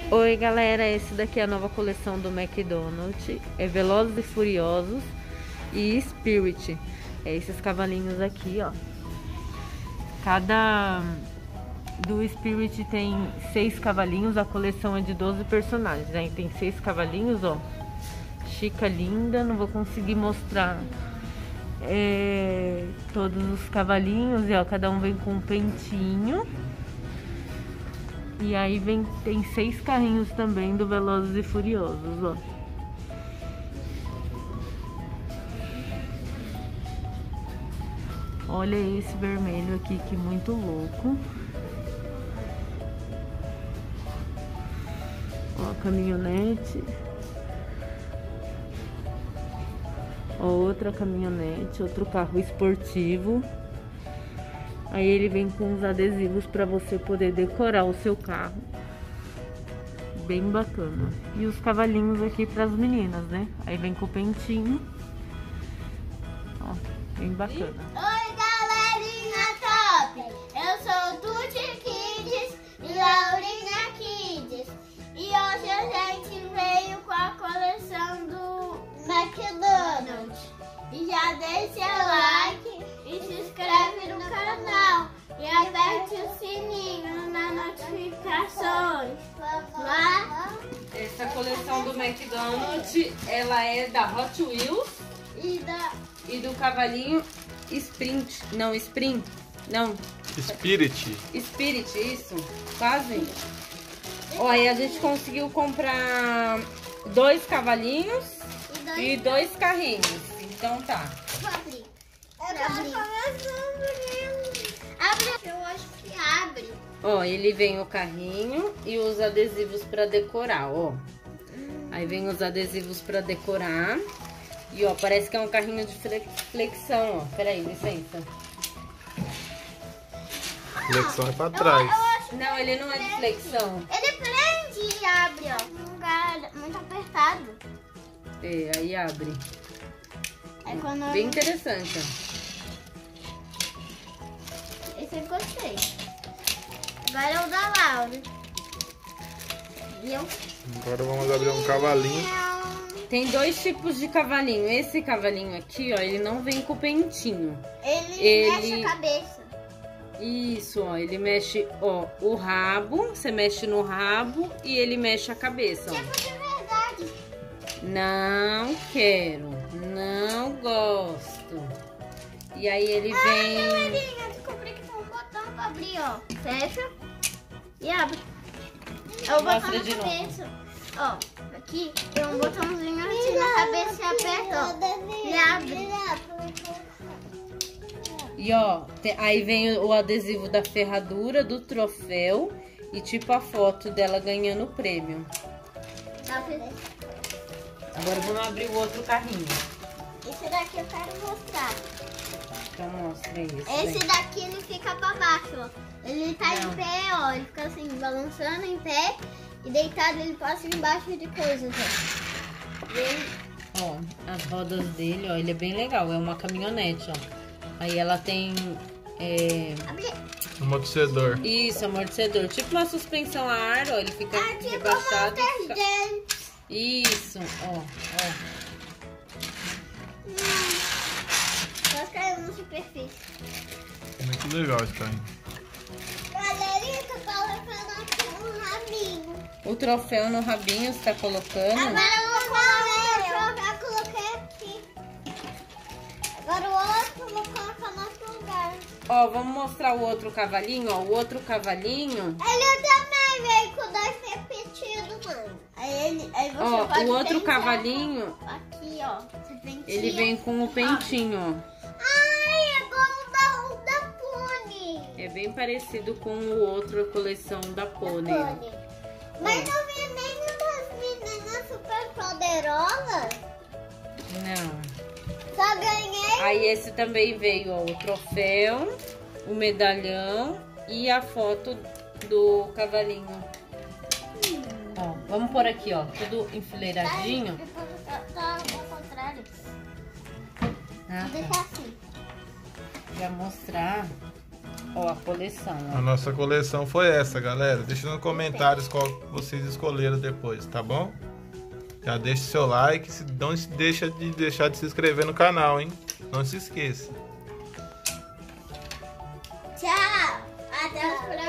Oi galera, esse daqui é a nova coleção do McDonald's, é Velozes e Furiosos e Spirit. É esses cavalinhos aqui, ó. Cada do Spirit tem 6 cavalinhos, a coleção é de 12 personagens. Aí tem 6 cavalinhos, ó. Chica, linda, não vou conseguir mostrar todos os cavalinhos, e ó, cada um vem com um pentinho. E aí tem 6 carrinhos também do Velozes e Furiosos, ó. Olha esse vermelho aqui, que muito louco. Ó, a caminhonete. Ó, outra caminhonete, outro carro esportivo. Aí ele vem com os adesivos para você poder decorar o seu carro. Bem bacana. E os cavalinhos aqui para as meninas, né? Aí vem com o pentinho. Ó, bem bacana. Oi, galerinha top! Eu sou Tuti Kids e Laurinha Kids. E hoje a gente veio com a coleção do McDonald's. E já deixa o like e se inscreve no canal. E aperte o sininho nas notificações. Essa coleção do McDonald's, ela é da Hot Wheels e do cavalinho Sprint. Não, Sprint. Não. Spirit. Spirit, isso. Quase. Olha, a gente conseguiu comprar 2 cavalinhos e 2 carrinhos. Então tá. Vou abrir. Abre. Eu acho que abre. Ó, ele vem o carrinho e os adesivos pra decorar, ó. Aí vem os adesivos pra decorar. E ó, parece que é um carrinho de flexão, ó. Peraí, licença. Flexão é pra trás. Não, ele não é de flexão. Ele prende e abre, ó. Um lugar muito apertado. É, aí abre. É quando Bem interessante, ó. Esse eu gostei. Agora é o da Laura. Viu? Agora vamos abrir um cavalinho. Tem 2 tipos de cavalinho. Esse cavalinho aqui, ó, ele não vem com pentinho. Ele mexe a cabeça. Isso, ó, ele mexe, ó, o rabo, você mexe no rabo e ele mexe a cabeça, ó. Tipo de verdade. Não quero, não gosto. E aí ele vem... Galerinha, descobri que tem um botão pra abrir, ó. Fecha e abre. É o botão Mostra na de novo. cabeça. Ó, aqui tem um botãozinho assim na cabeça e aperta, ó. E abre. E ó, aí vem o adesivo da ferradura, do troféu e tipo a foto dela ganhando o prêmio. Agora vamos abrir o outro carrinho. Esse daqui eu quero mostrar. Então mostra esse. Esse daqui ele fica pra baixo, ó. Ele tá Não. em pé, ó. Ele fica assim, balançando em pé. E deitado ele passa embaixo de coisas, ó. E ele... Ó, as rodas dele, ó, ele é bem legal. É uma caminhonete, ó. Aí ela tem... Abre. Amortecedor. Isso, amortecedor. Tipo uma suspensão a ar, ó. Ele fica Tipo rebaixado. uma E fica... dentes. Isso, ó. Só caiu na superfície. Muito legal esse carrinho. Galerinha, eu tô colocando aqui um rabinho. O troféu no rabinho você tá colocando. Agora eu vou colocar. Eu coloquei aqui. Agora o outro eu vou colocar no outro lugar. Ó, vamos mostrar o outro cavalinho, ó. O outro cavalinho... Ele também veio com 2 repetidos, mano. Aí você Ó, pode o outro pensar cavalinho, aqui, ó. Você penteia. ele vem com o pentinho, ó. Ai, é como o da Pony. É bem parecido com o outro, a coleção da Pony. ó. Mas não vi nenhum das meninas super poderosas. Não. Só ganhei. Aí esse também veio, ó, o troféu, o medalhão e a foto do cavalinho. Ó, vamos por aqui, ó, tudo enfileiradinho. Tá ao contrário. Ah, Vou deixar assim. pra mostrar. Ó, a coleção, ó. A nossa coleção foi essa, galera. Deixa nos comentários qual vocês escolheram depois, tá bom? Já deixa o seu like, não deixa de se inscrever no canal, hein? Não se esqueça. Tchau. Até os próximos.